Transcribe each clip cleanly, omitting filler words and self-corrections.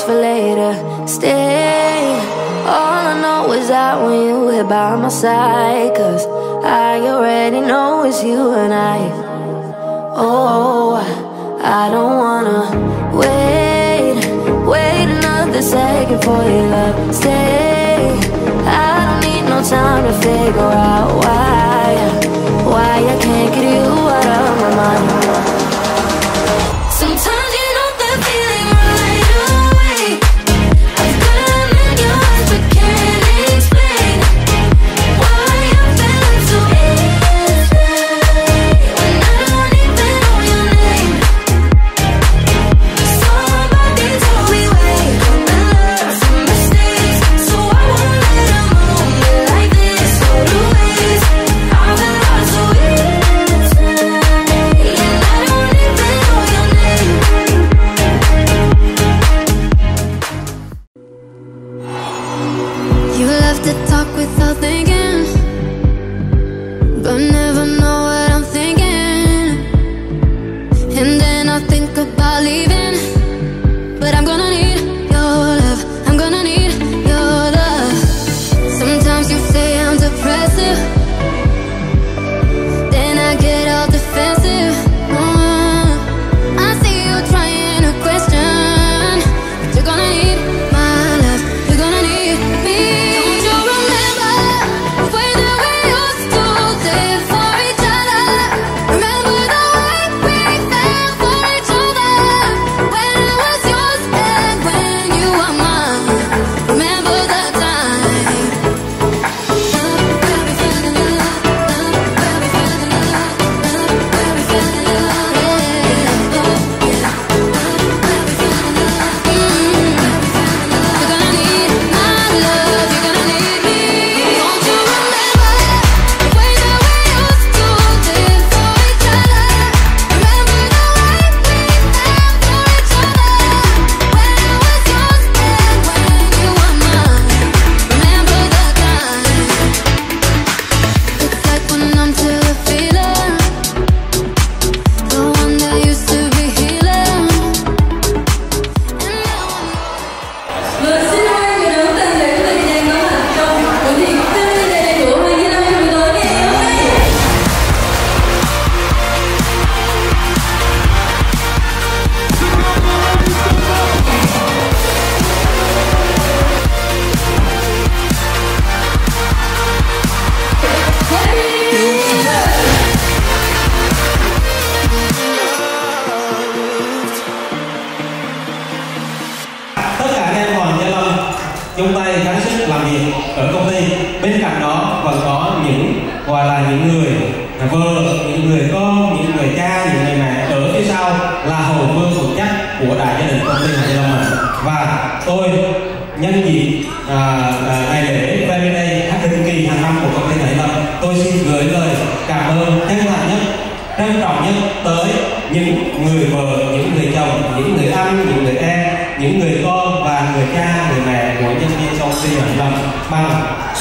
for later. Stay. All I know is that when you here by my side, 'cause I already know it's you and I. Oh, I don't wanna wait another second for your love. Stay. I don't need no time to figure out why I can't get you out of my mind. Sometimes you know that feeling right away. I've got them in your eyes but can't explain why I'm feeling so easy when I don't even know your name. Somebody told me wait, and learn from mistakes, so I won't let a moment like this go to waste. I've been lost so easy, and I don't even know your name. You left to talk without thinking, but never know what I'm thinking. And then I think about leaving, but I'm gonna need your love. I'm gonna need your love. Sometimes you say I'm depressive, then I get all defensive. I see you trying to question, but you're gonna need my love. You're gonna need me. Don't you remember the way that we used to live for each other? Remember the way we fell for each other when I was yours and when you were mine. Remember that time where we fell in love, where we fell in love, where we fell in love, yeah, oh yeah, where we fell in love, You're gonna need my love, you're gonna need me. Don't you remember the way that we used to live for each other? Remember the way we fell for each other when I was yours and when you were mine. Remember the time. It's like when I'm to the feeling, the one that used to be healing, and now I'm. Vâng, xin mời người đấu tần để có thời gian có mặt trong buổi thi tươi đẹp của Hoàng Gia Long trong tối ngày hôm nay. Tất cả anh em Hoàng Gia Long chung tay gắng sức làm việc ở công ty. Bên cạnh đó vẫn có những gọi là những người vợ, những người con, những người cha, những người mẹ ở phía sau là hậu phương vững chắc của đại gia đình công ty Hoàng Gia Long mình. Và tôi nhân dịp ngày lễ Family Day định kỳ hàng năm của công ty Hoàng Gia Long, tôi xin gửi lời cảm ơn chân thành nhất, trân trọng nhất tới những người vợ, những người chồng, những người anh, những người em, những người con và người cha, người mẹ của nhân viên công ty Hoàng Gia Long bằng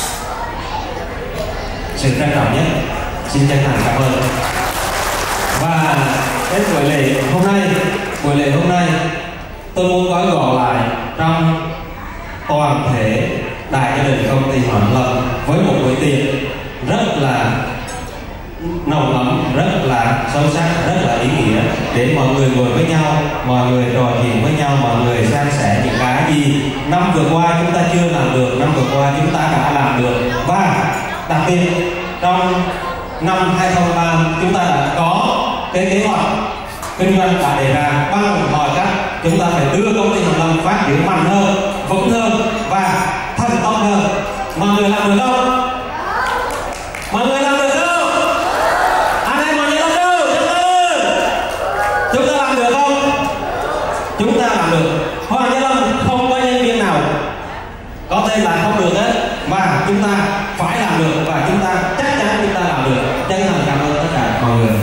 sự trân trọng nhất. Xin chân thành cảm ơn. Và cái buổi lễ hôm nay tôi muốn gói gọn lại trong toàn thể đại gia đình công ty Hoàng Gia Long với một buổi tiệc rất là nồng ấm, rất là sâu sắc, rất là ý nghĩa để mọi người ngồi với nhau, mọi người trò chuyện với nhau, mọi người san sẻ những cái gì năm vừa qua chúng ta chưa làm được, năm vừa qua chúng ta đã làm được. Và đặc biệt trong năm 2023 chúng ta đã có cái kế hoạch kinh doanh đã đề ra bằng mọi cách. Chúng ta phải đưa công ty Hoàng Gia Long phát triển mạnh hơn, vững hơn và thành công hơn. Mọi người làm được không? Mọi người làm được không? Anh em Hoàng Gia Long đâu? Chúng ta làm được không? Chúng ta làm được. Hoàng Gia Long không có nhân viên nào có tên là không được hết, mà chúng ta phải làm được và chúng ta chắc chắn chúng ta làm được. Chân thành cảm ơn tất cả mọi người.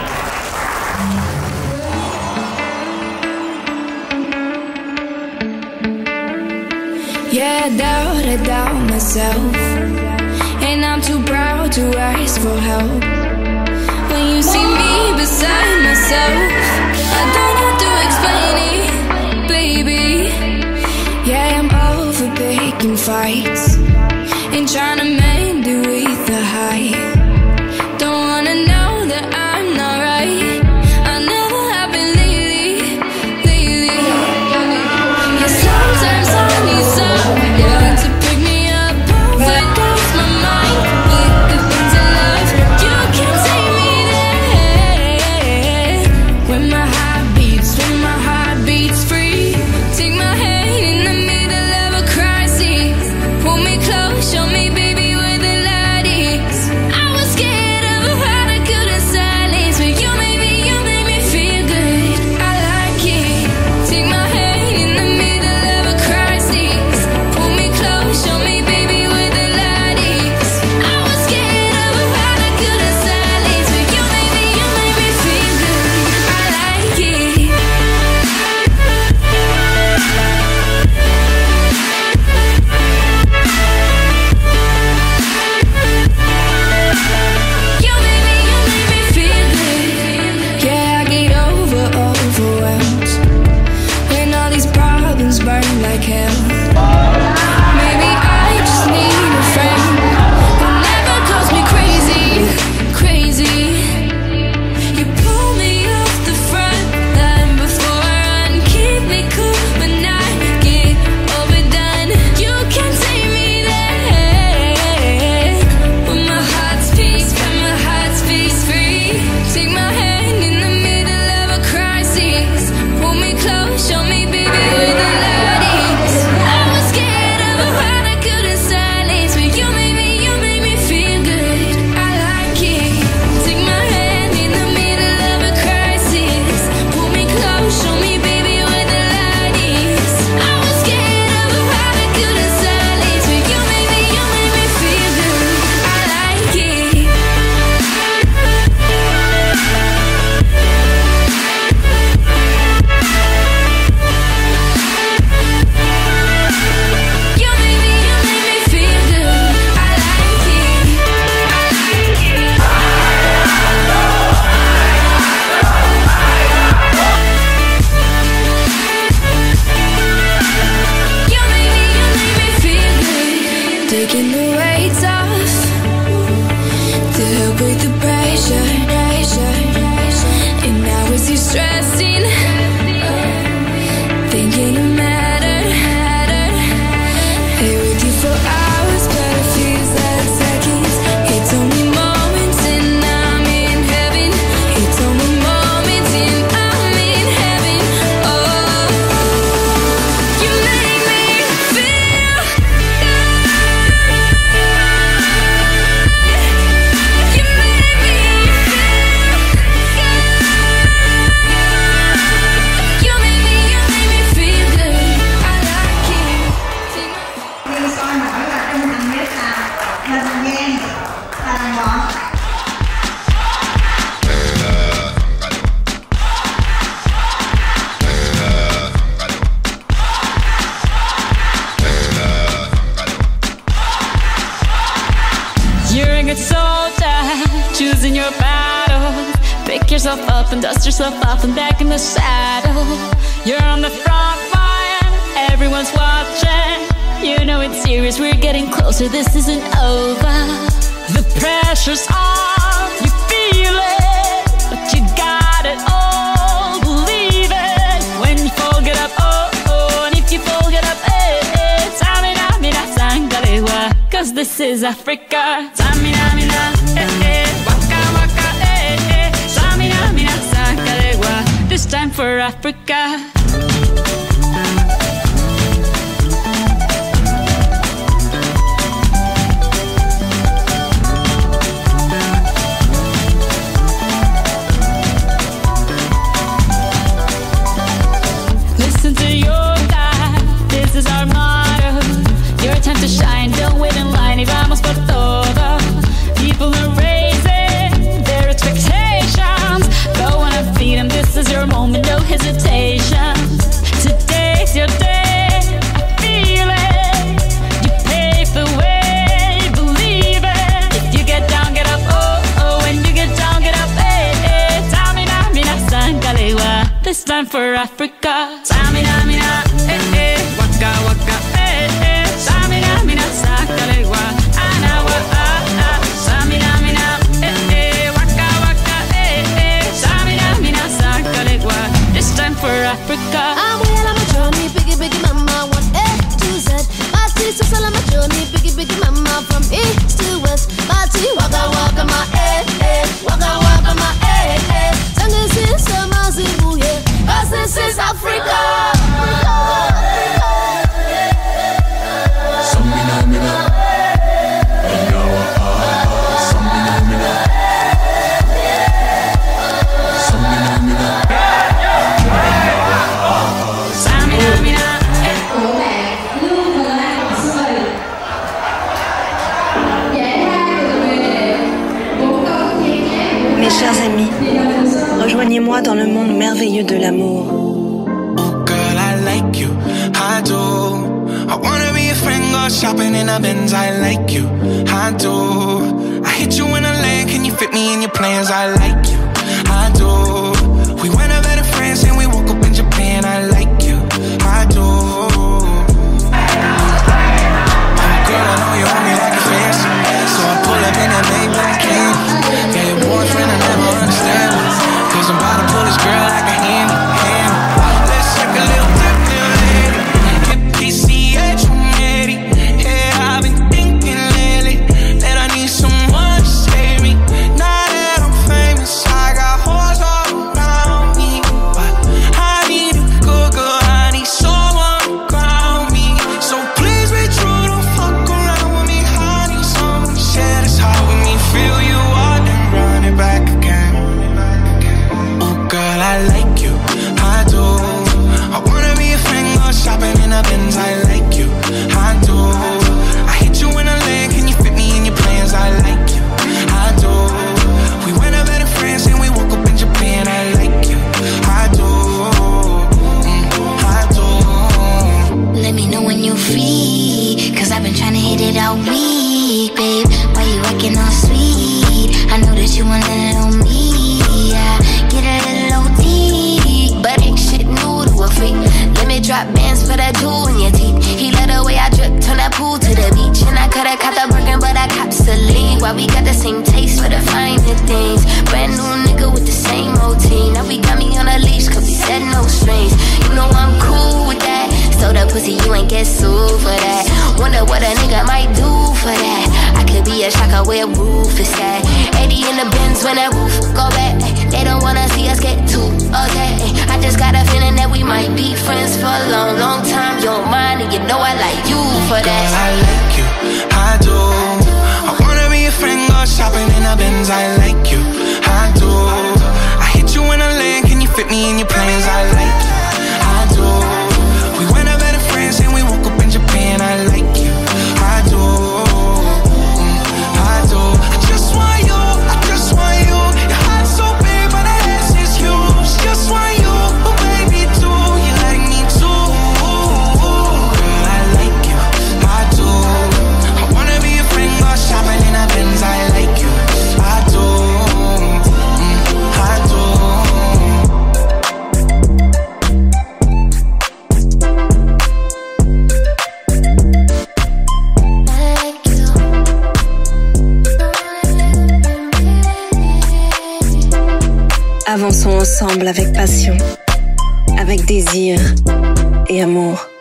Yeah, I doubt myself, and I'm too proud to ask for help. When you see me beside myself, I don't have to explain it, baby. fights, ain't trying to mend it with the high. Don't wanna know that I'm not right. I never have been lately. Yeah, sometimes I need someone to pick me up, overdose my mind with the things I love. You can take me there when my heart beats free. Take my hand in the middle of a crisis. Pull me close, show me, baby, where the light is. I was scared of how I couldn't silence, but you made me feel good. I like it. Take my hand in the middle of a crisis. Pull me close, show me, baby, where the light is. I was scared of how I couldn't silence, but you made me feel good. I like it. You made me feel good. Yeah, I get overwhelmed when all these problems burn like hell. Maybe I just need a friend who never calls me crazy. You pull me off the front line before I run, keep me cool when I get overdone. You can take me there when my heart's free. Take my hand in the middle of a crisis. Pull me close, show me, baby, where the light is. I was scared of how I couldn't silence, but you made me feel good. I like it. Take my hand in the middle of a crisis. Pull me close, show me, baby, where the light is. I was scared of how I couldn't silence, but you made me feel good. I like it. You made me feel good. I like it. You made me feel good. Taking the weights off to help with the pressure. And now it's you stressing, thinking it mattered. Here with you for hours, but it feels like seconds. It's only moments and I'm in heaven. It's only moments and I'm in heaven. Oh, you make me feel good. You make me feel good. You make me feel good. I like it. Đi soi nổi và trung thành nhất là Linh Giang và đồng bọn. You're a good soldier, choosing your battle. Pick yourself up and dust yourself off and back in the saddle. You're on the front line, everyone's watching. You know it's serious, we're getting closer, this isn't over. The pressure's on, you feel it, but you got it all, believe it. When you fall, get up, oh, and if you fall, get up, Tamina, sangalewa, cause this is Africa. Tamina, waka waka, Tamina, sangalewa, this time for Africa. Listen to your God, this is our motto. Your time to shine, don't wait in line, y vamos por todo. People are raising their expectations. Go on and feed them, this is your moment, no hesitation. Today's your day, I feel it. You pave the way, believe it. If you get down, get up, oh, when you get down, get up, Tamina, sangalewa, this time for Africa. Tamina, waka waka, Tamina, Chers amis, rejoignez-moi dans le monde merveilleux de l'amour. Oh girl, I like you, I do. I wanna be a friend, go shopping in a Benz, I like you, I do. I hit you in a lane, can you fit me in your plans, I like you, I do. We went over to France and we woke up in Japan, I like you, I do. Girl, I know you want me like a fancy, so I pull up in that Maybach candy. Yeah, your boyfriend, I never understand me, cause I'm about to pull this girl like a handy. Let's take a little dip, little lady. Hit PCH from Eddie. Yeah, I've been thinking lately that I need someone to save me. Now that I'm famous, I got hoes all around me, but I need a good girl, I need someone to ground me. So please be true, don't fuck around with me. I need someone to share this heart with me. Feel you out and run it back again. Oh girl, I like you, I do. I wanna be a friend, go shopping in a Benz, I like you, I do. I hit you in a lane, can you fit me in your plans, I like you, I do. We went over to France and we woke up in Japan, I like you, I do, I do. Let me know when you're free, cause I've been trying to hit it all week, babe. Why you acting all sweet? I know that you want it on me, yeah. Get a little OT, but ain't shit new to a freak. Let me drop bands for that jewel in your teeth. He let the way I drip, turn that pool to the beach. And I coulda caught the Birkin, but I copped Celine. Why we got the same taste for the finer things. Brand new nigga with the same routine. Now we got me on a leash, cause we said no strings. You know I'm cool with that. So the pussy, you ain't get sued for that. Wonder what a nigga might do for that. I could be a shocker where roof is at. 80 in the Benz when that roof go back. They don't wanna see us get too okay. I just got a feeling that we might be friends for a long, long time. You're mine and you know I like you for that. Girl, I like you, I do. I wanna be a friend, go shopping in a Benz, I like you, I do. I hit you in a lane, can you fit me in your plans, I like you, I do. We went over to France and we woke up in Japan, I like you, I do, I do. I just want you, I just want you. Your heart's so big but the ass is huge. Just want you, oh baby too. You like me too. Girl, I like you, I do. I wanna be a friend, go shopping in a Benz, I like you, I do, I do. Avançons ensemble avec passion, avec désir et amour.